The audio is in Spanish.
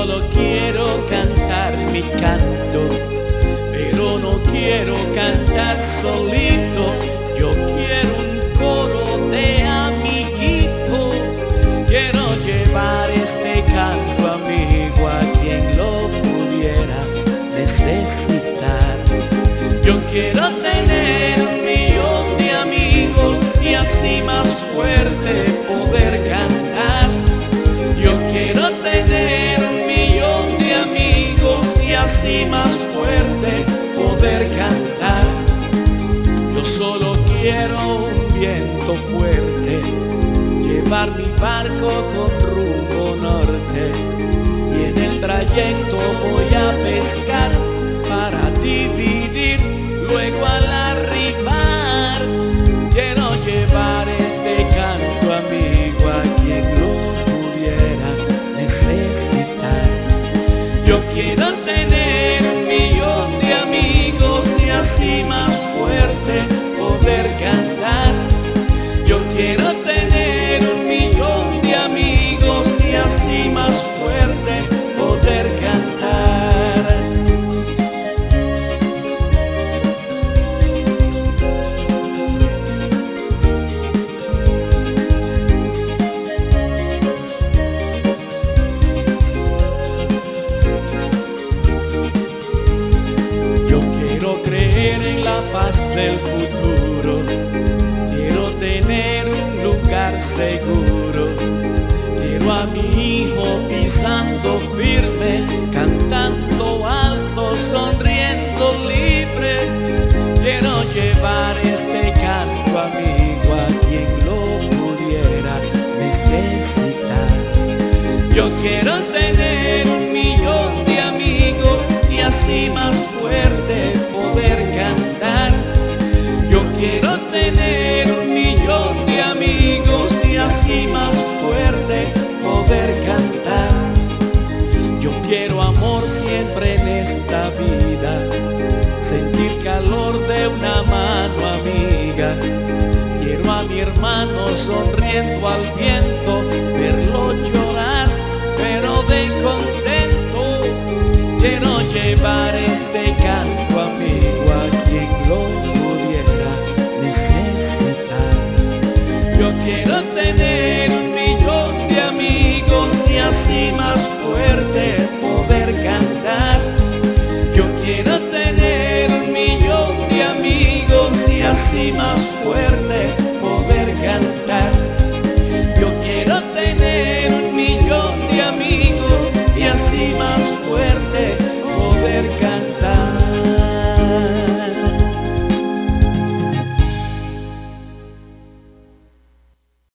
solo quiero cantar mi canto, pero no quiero cantar solito. Yo quiero un coro de amiguito. Quiero llevar este canto amigo a quien lo pudiera necesitar. Yo quiero tener 1.000.000 de amigos y así más fuerte poder cantar. Yo quiero tener 1.000.000 de amigos y así más fuerte poder cantar. Yo solo quiero un viento fuerte, llevar mi barco con rumbo norte, y en el trayecto voy a pescar para dividir luego al arribar. Quiero llevar este canto amigo a quien lo pudiera necesitar. Yo quiero tener 1.000.000 de amigos y así más fuerte poder cantar. Yo quiero tener 1.000.000 de amigos y así más fuerte poder cantar. Paz del futuro, quiero tener un lugar seguro. Quiero a mi hijo pisando firme, cantando alto, sonriendo libre. Quiero llevar este canto amigo a quien lo pudiera necesitar. Yo quiero tener 1.000.000 de amigos y así más fuerte poder cantar. Yo quiero tener 1.000.000 de amigos y así más fuerte poder cantar. Yo quiero amor siempre en esta vida, sentir calor de una mano amiga. Quiero a mi hermano sonriendo al viento, verlo llorar pero de contento. Quiero llevar este canto amigo a quien lo pudiera necesitar. Yo quiero tener 1.000.000 de amigos y así más fuerte poder cantar. Yo quiero tener 1.000.000 de amigos y así más fuerte